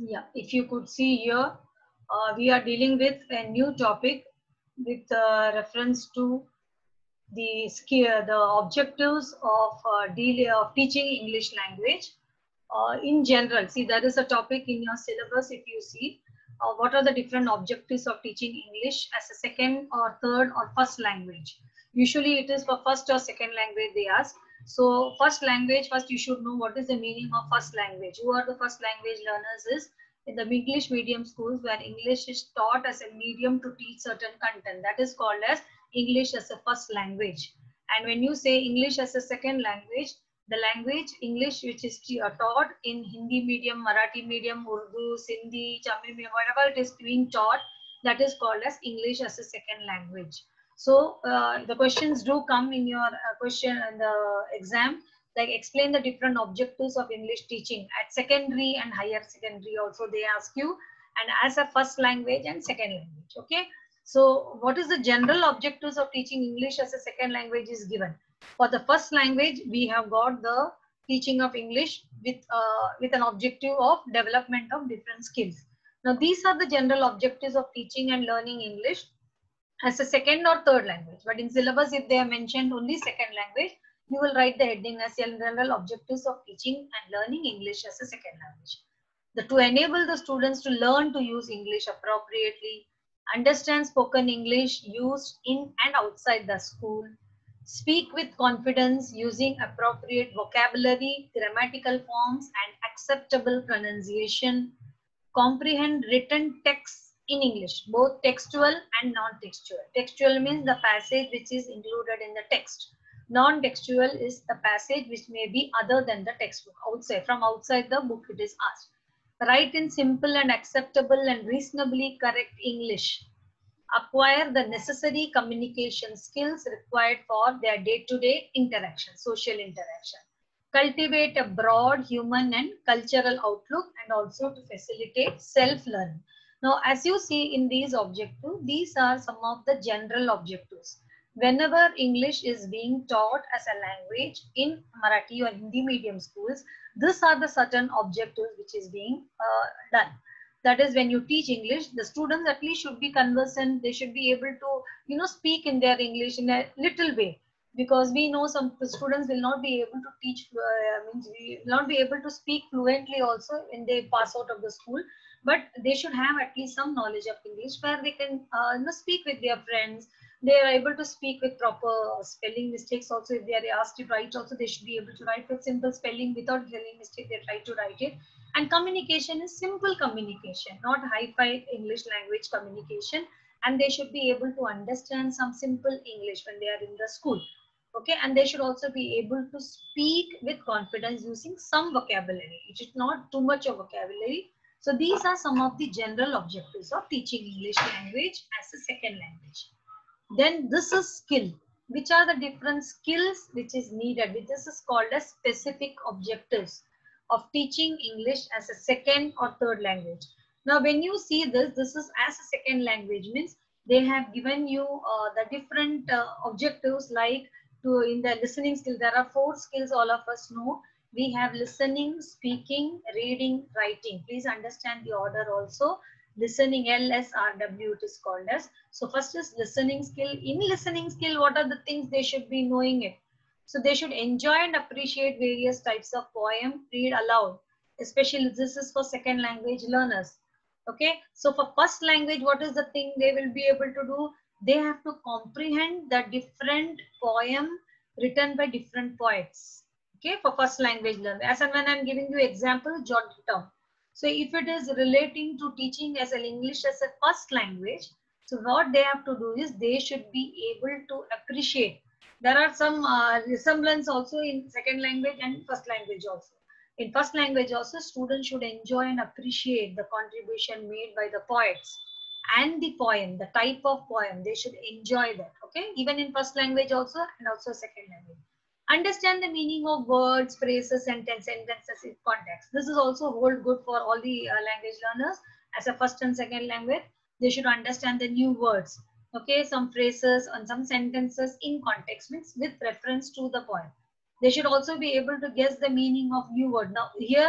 Yeah, if you could see here, we are dealing with a new topic with reference to the skill, the objectives of teaching English language. In general, see, there is a topic in your syllabus. If you see, what are the different objectives of teaching English as a second or third or first language? Usually, it is for first or second language they ask. So, first language, first you should know what is the meaning of first language. Who are the first language learners? Is in the English medium schools where English is taught as a medium to teach certain content. That is called as English as a first language. And when you say English as a second language, the language English which is taught in Hindi medium, Marathi medium, Urdu, Sindhi, Tamil medium, whatever it is being taught, that is called as English as a second language. So the questions do come in your question and the exam, like explain the different objectives of English teaching at secondary and higher secondary also they ask you, and as a first language and second language. Okay. So what is the general objectives of teaching English as a second language is given. For the first language, we have got the teaching of English with an objective of development of different skills. Now, these are the general objectives of teaching and learning English as a second or third language. But in syllabus, if they are mentioned only second language, you will write the heading as general objectives of teaching and learning English as a second language. To enable the students to learn to use English appropriately, understand spoken English used in and outside the school, speak with confidence using appropriate vocabulary, grammatical forms, and acceptable pronunciation, comprehend written texts in English, both textual and non-textual. Textual means the passage which is included in the text. Non-textual is the passage which may be other than the textbook, outside, from outside the book it is asked. Write in simple and acceptable and reasonably correct English. Acquire the necessary communication skills required for their day-to-day interaction, social interaction. Cultivate a broad human and cultural outlook and also to facilitate self-learning. Now, as you see in these objectives, these are some of the general objectives. Whenever English is being taught as a language in Marathi or Hindi medium schools, these are the certain objectives which is being done. That is, when you teach English, the students at least should be conversant. They should be able to, speak in their English in a little way, because we know some students will not be able to teach, will not be able to speak fluently also when they pass out of the school. But they should have at least some knowledge of English where they can speak with their friends. They are able to speak with proper spelling mistakes also. If they are asked to write also, they should be able to write with simple spelling without spelling mistake. They try to write it. And communication is simple communication, not hi-fi English language communication. And they should be able to understand some simple English when they are in the school. Okay, and they should also be able to speak with confidence using some vocabulary. It is not too much of vocabulary. So these are some of the general objectives of teaching English language as a second language. Then this is skill. Which are the different skills which is needed? This is called as specific objectives of teaching English as a second or third language. Now, when you see this, this is as a second language, means they have given you the different objectives, like in the listening skill. There are 4 skills all of us know. We have listening, speaking, reading, writing. Please understand the order also. Listening, LSRW it is called as. So first is listening skill. In listening skill, what are the things they should be knowing it? So they should enjoy and appreciate various types of poem, read aloud. Especially this is for second language learners. Okay. So for first language, what is the thing they will be able to do? They have to comprehend the different poem written by different poets. Okay. For first language learner. As and when I'm giving you example, jot it down. So if it is relating to teaching as an English as a first language, so what they have to do is they should be able to appreciate. There are some resemblance also in second language and first language also. In first language also, students should enjoy and appreciate the contribution made by the poets and the poem, the type of poem. They should enjoy that. Okay, even in first language also and also second language. Understand the meaning of words, phrases, sentences in context. This is also hold good for all the language learners as a first and second language. They should understand the new words. Okay, some phrases and some sentences in context, means with reference to the poem. They should also be able to guess the meaning of new word. Now here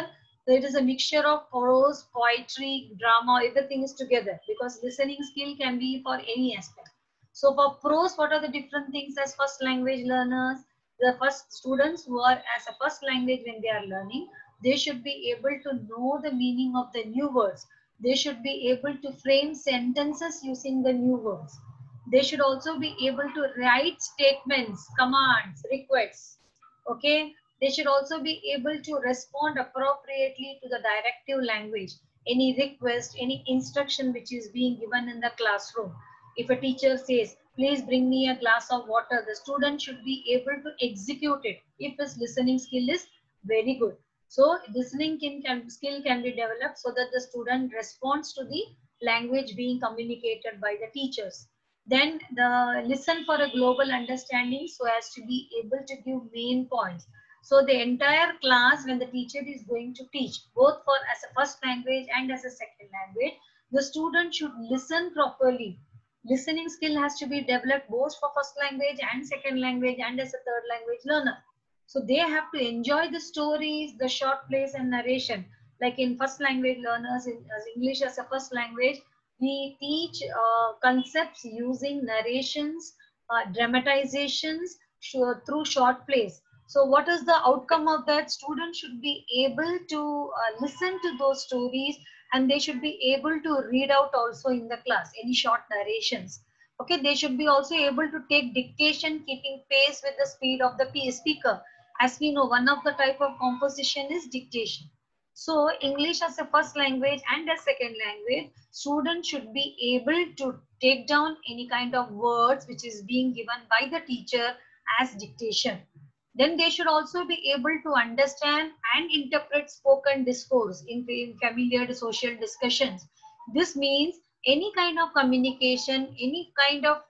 So it is a mixture of prose, poetry, drama, everything is together, because listening skill can be for any aspect. So for prose, what are the different things as first language learners? The first students who are as a first language when they are learning, they should be able to know the meaning of the new words. They should be able to frame sentences using the new words. They should also be able to write statements, commands, requests. Okay. They should also be able to respond appropriately to the directive language, any request, any instruction which is being given in the classroom. If a teacher says, please bring me a glass of water, the student should be able to execute it if his listening skill is very good. So listening skill can be developed so that the student responds to the language being communicated by the teachers. Then the listen for a global understanding so as to be able to give main points. So the entire class, when the teacher is going to teach, both for as a first language and as a second language, the student should listen properly. Listening skill has to be developed both for first language and second language and as a third language learner. So they have to enjoy the stories, the short plays and narration. Like in first language learners, as English as a first language, we teach concepts using narrations, dramatizations through short plays. So what is the outcome of that? Students should be able to listen to those stories, and they should be able to read out also in the class, any short narrations. Okay, they should be also able to take dictation, keeping pace with the speed of the speaker. As we know, one of the type of composition is dictation. So English as a first language and a second language, students should be able to take down any kind of words which is being given by the teacher as dictation. Then they should also be able to understand and interpret spoken discourse in familiar social discussions. This means any kind of communication, any kind of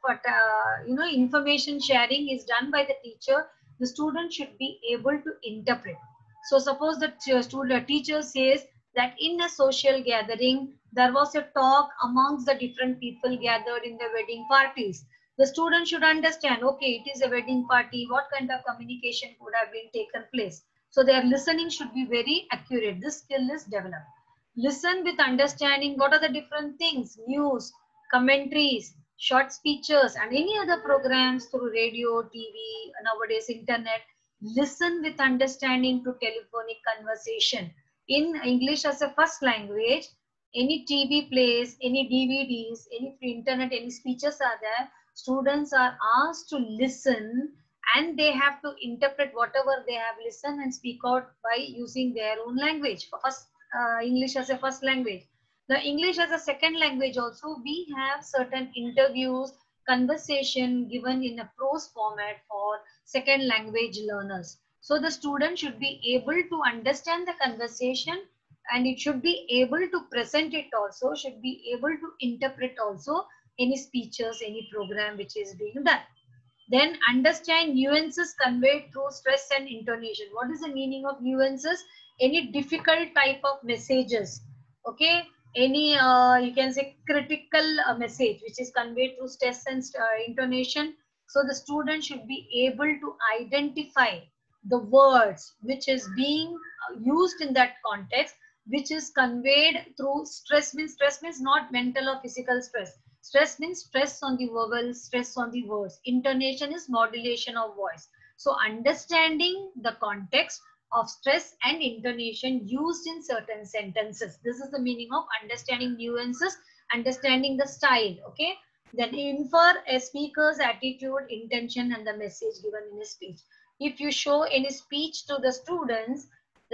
information sharing is done by the teacher, the student should be able to interpret. So suppose the teacher says that in a social gathering, there was a talk amongst the different people gathered in the wedding parties. The student should understand, okay, it is a wedding party, what kind of communication could have been taken place. So their listening should be very accurate. This skill is developed. Listen with understanding what are the different things, news, commentaries, short speeches, and any other programs through radio, TV, nowadays internet. Listen with understanding to telephonic conversation. In English as a first language, any TV plays, any DVDs, any internet, any speeches are there, students are asked to listen, and they have to interpret whatever they have listened and speak out by using their own language. For first English as a first language. The English as a second language also, we have certain interviews, conversation given in a prose format for second language learners. So the student should be able to understand the conversation, and it should be able to present it also, should be able to interpret also any speeches, any program which is being done. Then understand nuances conveyed through stress and intonation. What is the meaning of nuances? Any difficult type of messages. Okay. Any, you can say critical message which is conveyed through stress and intonation. So the student should be able to identify the words which is being used in that context, which is conveyed through stress. Stress means not mental or physical stress. Stress means stress on the vowel, stress on the words. Intonation is modulation of voice. So understanding the context of stress and intonation used in certain sentences. This is the meaning of understanding nuances, understanding the style. Okay. Then infer a speaker's attitude, intention, and the message given in a speech. If you show any speech to the students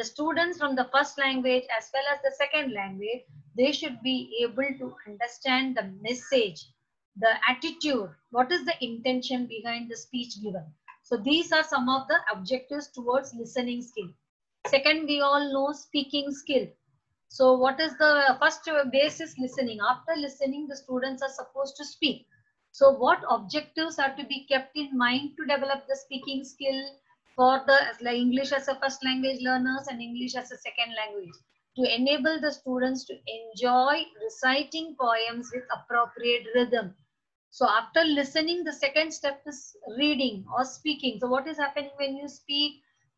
from the first language as well as the second language, they should be able to understand the message, the attitude, what is the intention behind the speech given. So these are some of the objectives towards listening skill. Second, we all know speaking skill. So what is the first basis? Listening. After listening, the students are supposed to speak. So what objectives are to be kept in mind to develop the speaking skill for the English as a first language learners and English as a second language? To enable the students to enjoy reciting poems with appropriate rhythm. So after listening, the second step is reading or speaking. So what is happening when you speak?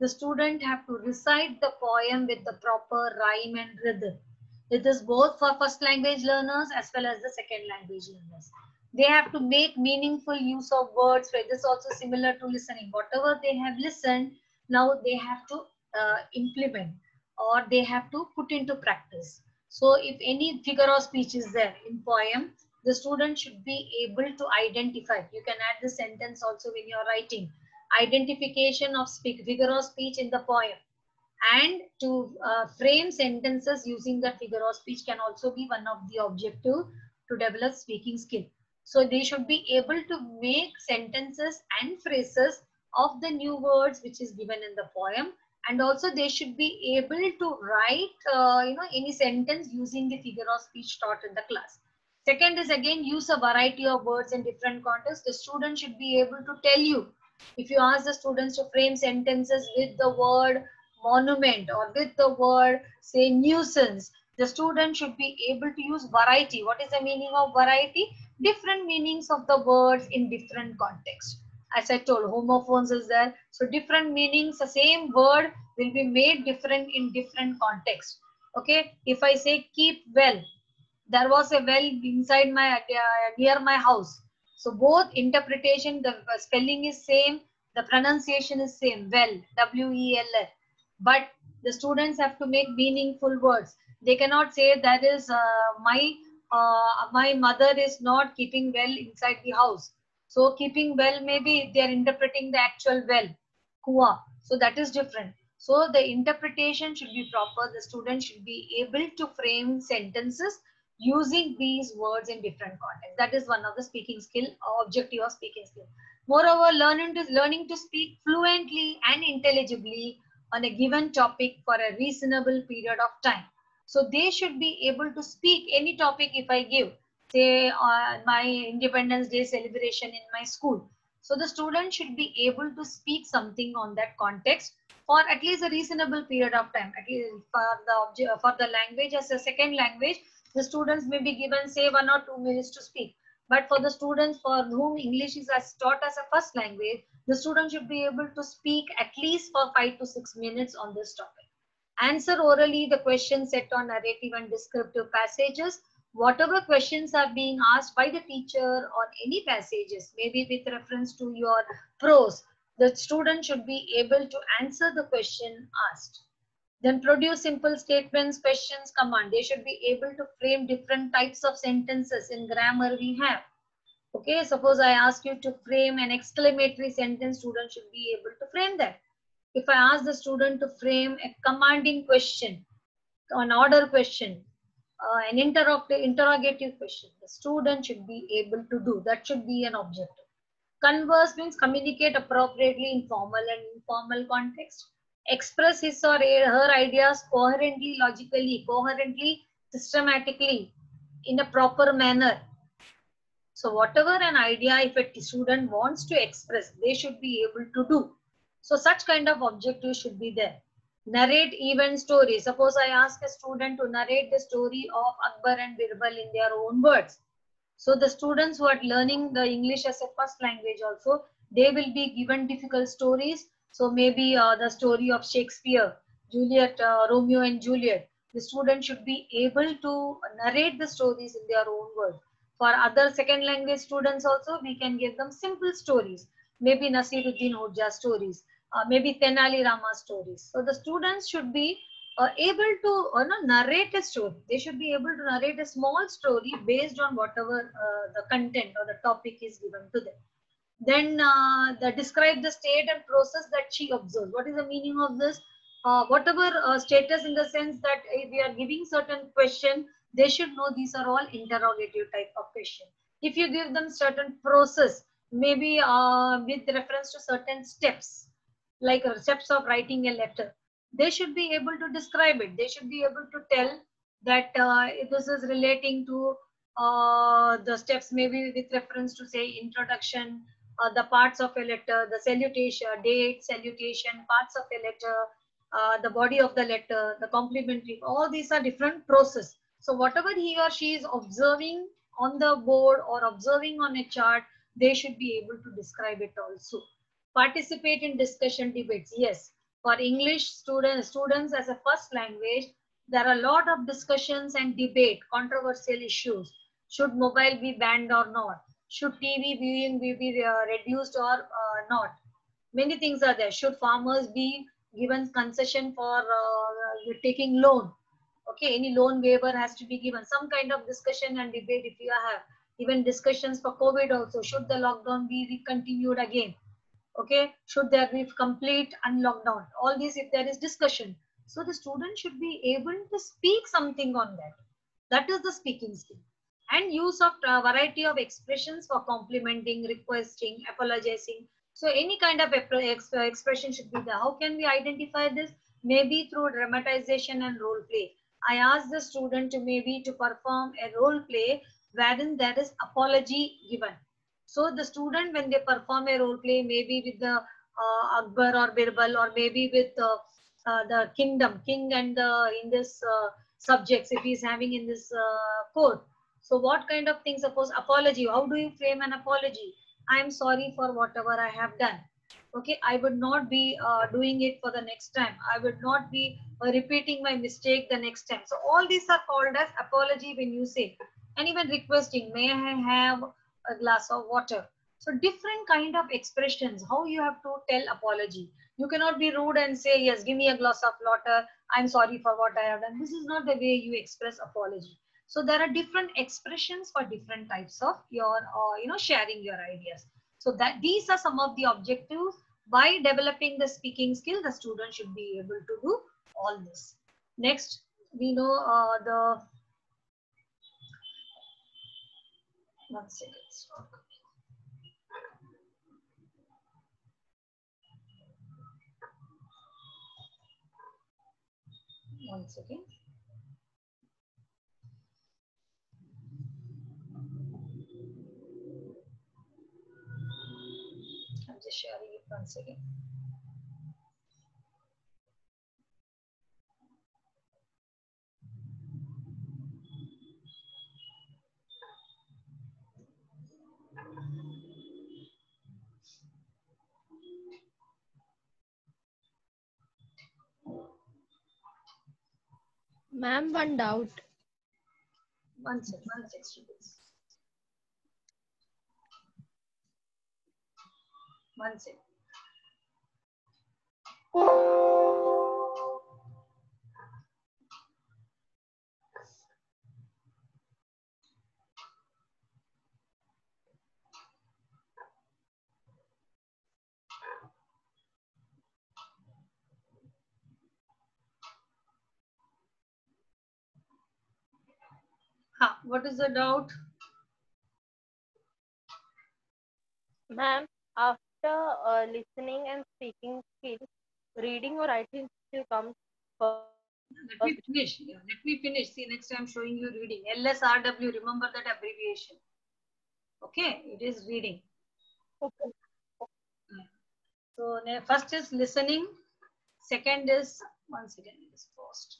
the student have to recite the poem with the proper rhyme and rhythm. It is both for first language learners as well as the second language learners. They have to make meaningful use of words. It is also similar to listening. Whatever they have listened, now they have to implement, or they have to put into practice. So if any figure of speech is there in poem, the student should be able to identify. You can add the sentence also when you are writing. Identification of figure of speech in the poem, and to frame sentences using that figure of speech can also be one of the objective to develop speaking skill. So they should be able to make sentences and phrases of the new words which is given in the poem, and also they should be able to write any sentence using the figure of speech taught in the class. Second is again use a variety of words in different contexts. The student should be able to tell you. If you ask the students to frame sentences with the word monument or with the word say nuisance, the student should be able to use variety. What is the meaning of variety? Different meanings of the words in different contexts. As I told, homophones is there, so different meanings, the same word will be made different in different contexts. Okay, if I say keep well, there was a well inside my near my house. So both interpretation, the spelling is same, the pronunciation is same, well, well, but the students have to make meaningful words. They cannot say that is my mother is not keeping well inside the house. So keeping well, maybe they are interpreting the actual well, kua. So that is different. So the interpretation should be proper. The student should be able to frame sentences using these words in different contexts. That is one of the speaking skill, objective of speaking skill. Moreover, learning to speak fluently and intelligibly on a given topic for a reasonable period of time. So they should be able to speak any topic. If I give, say, my Independence Day celebration in my school, so the student should be able to speak something on that context for at least a reasonable period of time. At least for the language as a second language, the students may be given say 1 or 2 minutes to speak. But for the students for whom English is as taught as a first language, the student should be able to speak at least for 5 to 6 minutes on this topic. Answer orally the questions set on narrative and descriptive passages. Whatever questions are being asked by the teacher on any passages, maybe with reference to your prose, the student should be able to answer the question asked. Then produce simple statements, questions, command. They should be able to frame different types of sentences. In grammar we have. Okay, suppose I ask you to frame an exclamatory sentence, student should be able to frame that. If I ask the student to frame a commanding question, an order question, an interrogative question, the student should be able to do. That should be an objective. Converse means communicate appropriately in formal and informal context. Express his or her ideas coherently, systematically, in a proper manner. So whatever an idea, if a student wants to express, they should be able to do. So such kind of objective should be there. Narrate event story. Suppose I ask a student to narrate the story of Akbar and Birbal in their own words. So the students who are learning the English as a first language also, they will be given difficult stories. So maybe the story of Shakespeare, Juliet, Romeo and Juliet. The student should be able to narrate the stories in their own words. For other second language students also, we can give them simple stories. Maybe Nasiruddin Hoja stories, maybe Tenali Rama stories. So the students should be able to narrate a story. They should be able to narrate a small story based on whatever the content or the topic is given to them. Then describe the state and process that she observes. What is the meaning of this? Whatever status, in the sense that if we are giving certain question, they should know these are all interrogative type of question. If you give them certain process, maybe with reference to certain steps, like steps of writing a letter, they should be able to describe it. They should be able to tell that this is relating to the steps, maybe with reference to say introduction, the parts of a letter, the salutation, date, salutation, parts of a letter, the body of the letter, the complementary, all these are different process. So whatever he or she is observing on the board or observing on a chart, they should be able to describe it also. Participate in discussion debates. Yes, For English students as a first language, there are a lot of discussions and debate, controversial issues. Should mobile be banned or not? Should TV viewing be reduced or not? Many things are there. Should farmers be given concession for taking loan? Okay, any loan waiver has to be given. Some kind of discussion and debate if you have. Even discussions for COVID also. Should the lockdown be continued again? Okay, should there be complete unlockdown? All these, if there is discussion, so the student should be able to speak something on that. That is the speaking skill. And use of variety of expressions for complimenting, requesting, apologizing. So any kind of expression should be there. How can we identify this? Maybe through dramatization and role play. I ask the student to maybe to perform a role play wherein there is apology given. So the student, when they perform a role play, maybe with the Akbar or Birbal, or maybe with the kingdom, king and in this subjects, if he is having in this court. So what kind of things? Suppose apology. How do you frame an apology? I am sorry for whatever I have done. Okay, I would not be doing it for the next time. I would not be repeating my mistake the next time. So all these are called as apology when you say. And even requesting, may I have a glass of water? So different kind of expressions, how you have to tell apology. You cannot be rude and say, yes, give me a glass of water. I'm sorry for what I have done. This is not the way you express apology. So there are different expressions for different types of your, sharing your ideas. So that these are some of the objectives. By developing the speaking skill, the student should be able to do all this. Next, we know one second. One second. I'm just sharing it once again. Ma'am, one doubt. One second, students. One second. What is the doubt? Ma'am, after listening and speaking skills, reading or writing skill comes first. Let me finish. Yeah, let me finish. See, next time I'm showing you reading. LSRW, remember that abbreviation. Okay, it is reading. Okay. So first is listening. Second is, once again, it is paused.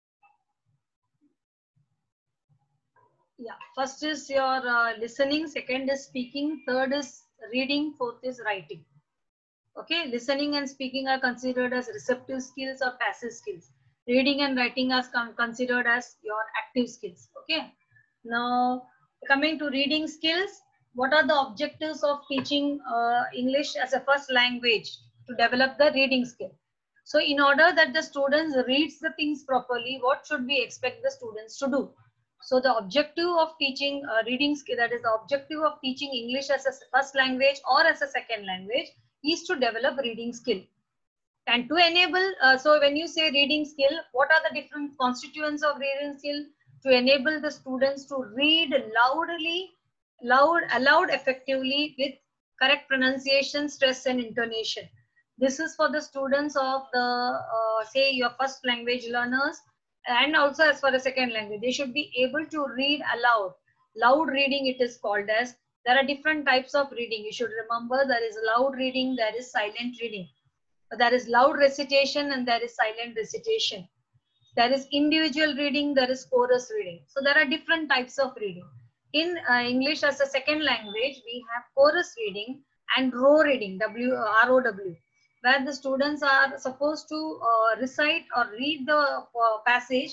Yeah, first is your listening. Second is speaking. Third is reading. Fourth is writing. Okay, listening and speaking are considered as receptive skills or passive skills. Reading and writing are considered as your active skills. Okay, now coming to reading skills, what are the objectives of teaching English as a first language? To develop the reading skill. So in order that the students reads the things properly, what should we expect the students to do? So the objective of teaching reading skill, that is the objective of teaching English as a first language or as a second language, is to develop reading skill. And to enable, so when you say reading skill, what are the different constituents of reading skill? To enable the students to read loudly, aloud effectively with correct pronunciation, stress and intonation. This is for the students of the, say your first language learners, and also as for the second language. They should be able to read aloud. Loud reading it is called as. There are different types of reading. You should remember there is loud reading, there is silent reading. There is loud recitation and there is silent recitation. There is individual reading, there is chorus reading. So there are different types of reading. In English as a second language, we have chorus reading and row reading, ROW. where the students are supposed to recite or read the passage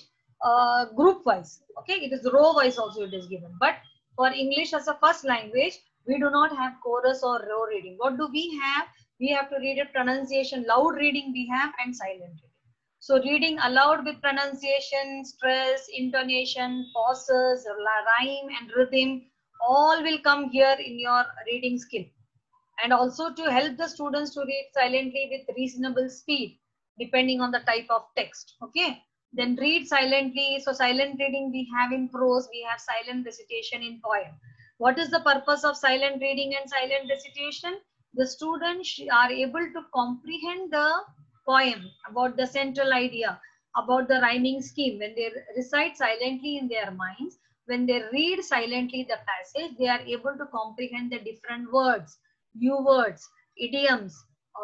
group wise. Okay, it is row wise also it is given. But for English as a first language, we do not have chorus or row reading. What do we have? We have to read it pronunciation, loud reading we have, and silent reading. So reading aloud with pronunciation, stress, intonation, pauses, rhyme and rhythm, all will come here in your reading skill. And also to help the students to read silently with reasonable speed, depending on the type of text. Okay. Then read silently. So silent reading we have in prose, we have silent recitation in poem. What is the purpose of silent reading and silent recitation? The students are able to comprehend the poem about the central idea, about the rhyming scheme. When they recite silently in their minds, when they read silently the passage, they are able to comprehend the different words, new words, idioms,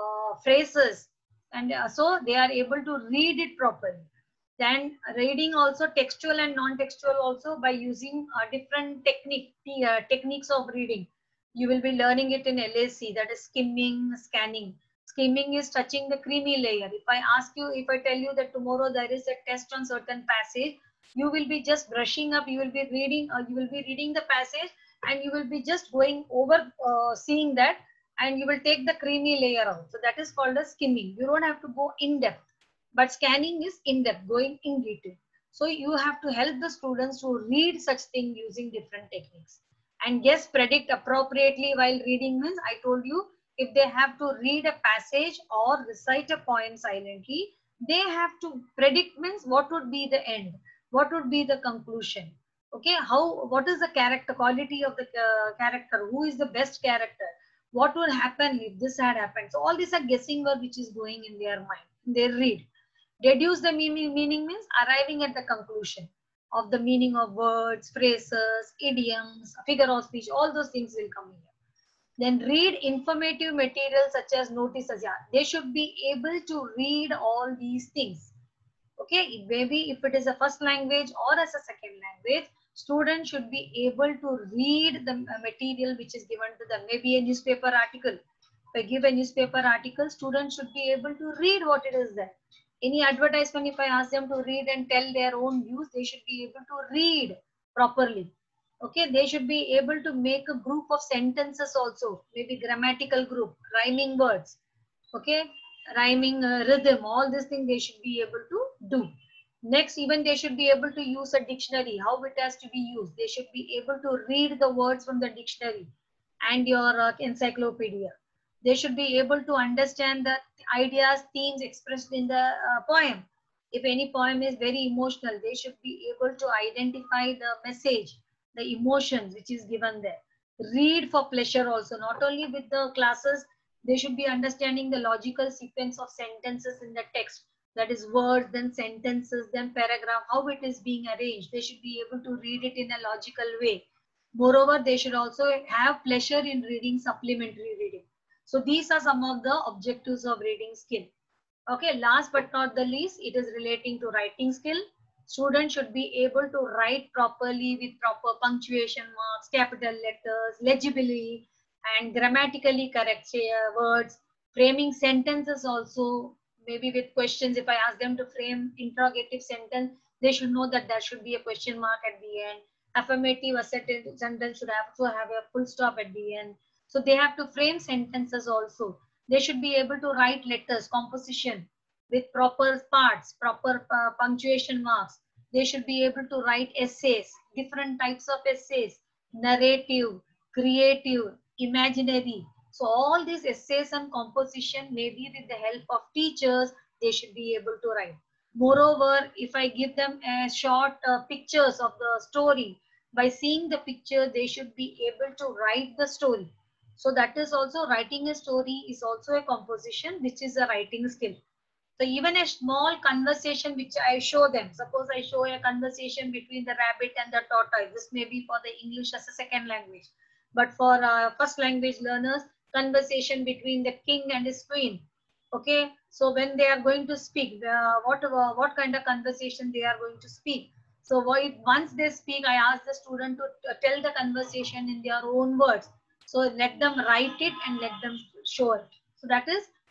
phrases, and so they are able to read it properly. Then reading also textual and non-textual also by using different techniques of reading. You will be learning it in LAC, that is skimming, scanning. Skimming is touching the creamy layer. If I ask you, if I tell you that tomorrow there is a test on certain passage, you will be just brushing up, you will be reading the passage, and you will be just going over seeing that, and you will take the creamy layer out. So that is called as skimming. You don't have to go in depth, but scanning is in depth, going in detail. So you have to help the students to read such thing using different techniques. And yes, predict appropriately while reading means, I told you, if they have to read a passage or recite a poem silently, they have to predict means what would be the end, what would be the conclusion. Okay, what is the character quality of the character, who is the best character, what would happen if this had happened. So all these are guessing work which is going in their mind. They read. Deduce the meaning means arriving at the conclusion of the meaning of words, phrases, idioms, figure of speech, all those things will come here. Then read informative material such as notices. Yeah, they should be able to read all these things. Okay, maybe if it is a first language or as a second language, students should be able to read the material which is given to them. Maybe a newspaper article. If I give a newspaper article, students should be able to read what it is there. Any advertisement, if I ask them to read and tell their own views, they should be able to read properly. Okay, they should be able to make a group of sentences also, maybe grammatical group, rhyming words. Okay, rhyming rhythm, all these things they should be able to do. Next, even they should be able to use a dictionary, how it has to be used. They should be able to read the words from the dictionary and your encyclopedia. They should be able to understand the ideas, themes expressed in the poem. If any poem is very emotional, they should be able to identify the message, the emotions which is given there. Read for pleasure also, not only with the classes, they should be understanding the logical sequence of sentences in the text. That is words, then sentences, then paragraph, how it is being arranged. They should be able to read it in a logical way. Moreover, they should also have pleasure in reading supplementary reading. So these are some of the objectives of reading skill. Okay, last but not the least, it is relating to writing skill. Students should be able to write properly with proper punctuation marks, capital letters, legibly, and grammatically correct words. Framing sentences also, maybe with questions. If I ask them to frame interrogative sentence, they should know that there should be a question mark at the end. Affirmative assertive sentence should also have a full stop at the end. So they have to frame sentences also. They should be able to write letters, composition with proper parts, proper punctuation marks. They should be able to write essays, different types of essays, narrative, creative, imaginary. So all these essays and composition, maybe with the help of teachers, they should be able to write. Moreover, if I give them a short pictures of the story, by seeing the picture, they should be able to write the story. So that is also, writing a story is also a composition, which is a writing skill. So even a small conversation which I show them, suppose I show a conversation between the rabbit and the tortoise. This may be for the English as a second language. But for first language learners, conversation between the king and his queen. Okay, so when they are going to speak, what kind of conversation they are going to speak. So once they speak, I ask the student to tell the conversation in their own words. So let them write it and let them show it. So that is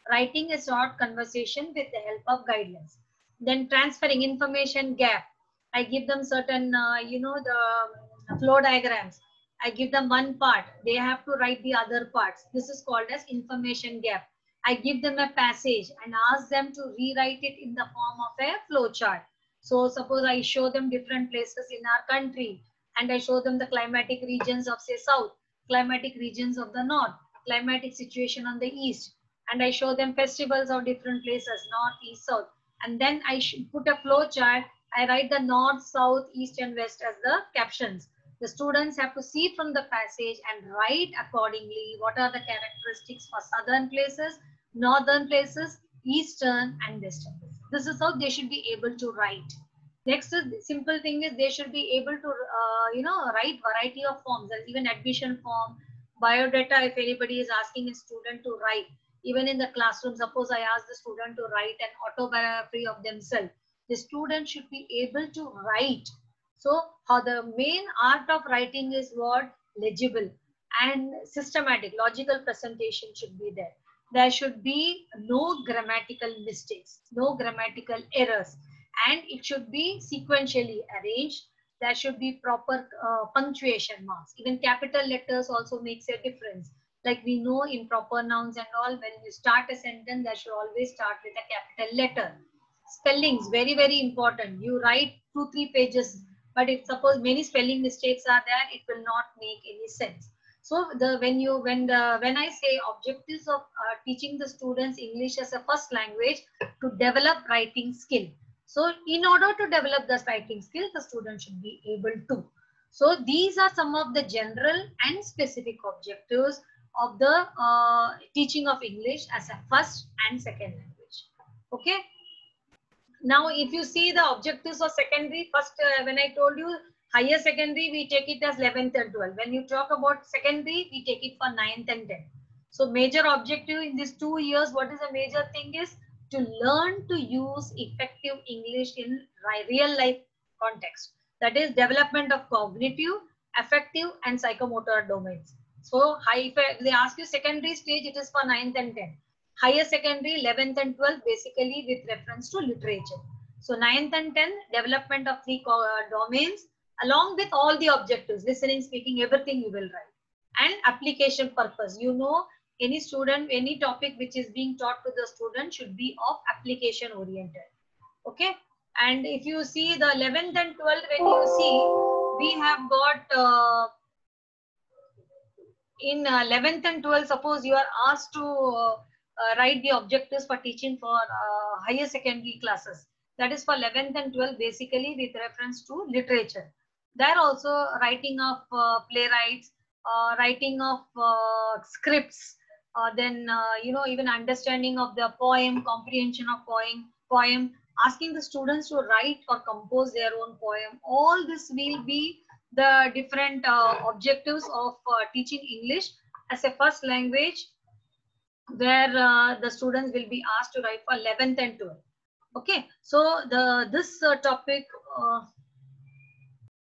writing a short conversation with the help of guidelines. Then transferring information gap. I give them certain, the flow diagrams. I give them one part. They have to write the other parts. This is called as information gap. I give them a passage and ask them to rewrite it in the form of a flow chart. So suppose I show them different places in our country and I show them the climatic regions of say south, climatic regions of the north, climatic situation on the east, and I show them festivals of different places, north, east, south. And then I put a flow chart. I write the north, south, east, and west as the captions. The students have to see from the passage and write accordingly what are the characteristics for southern places, northern places, eastern, and western places. This is how they should be able to write. Next is simple thing is they should be able to write variety of forms. There's even admission form, biodata. If anybody is asking a student to write, even in the classroom, suppose I ask the student to write an autobiography of themselves, the student should be able to write. So how the main art of writing is what? Legible and systematic, logical presentation should be there. There should be no grammatical mistakes, no grammatical errors, and it should be sequentially arranged. There should be proper punctuation marks. Even capital letters also makes a difference. Like we know in proper nouns and all, when you start a sentence, that should always start with a capital letter. Spellings, very, very important. You write 2-3 pages, but if suppose many spelling mistakes are there, it will not make any sense. So when I say objectives of teaching the students English as a first language to develop writing skill. So in order to develop the writing skill, the student should be able to. So these are some of the general and specific objectives of the teaching of English as a first and second language. Okay. Now, if you see the objectives of secondary, first when I told you higher secondary, we take it as 11th and 12th. When you talk about secondary, we take it for 9th and 10th. So major objective in these 2 years, what is the major thing is to learn to use effective English in real life context. That is development of cognitive, affective and psychomotor domains. So if they ask you secondary stage, it is for 9th and 10th. Higher secondary, 11th and 12th, basically with reference to literature. So 9th and 10th, development of 3 domains along with all the objectives, listening, speaking, everything you will write. And application purpose. You know, any student, any topic which is being taught to the student should be of application oriented. Okay. And if you see the 11th and 12th, when you see, we have got in 11th and 12th, suppose you are asked to write the objectives for teaching for higher secondary classes. That is for 11th and 12th, basically with reference to literature. There also writing of playwrights, writing of scripts, then even understanding of the poem, comprehension of poem, asking the students to write or compose their own poem. All this will be the different objectives of teaching English as a first language, where the students will be asked to write for 11th and 12th. Okay, so this topic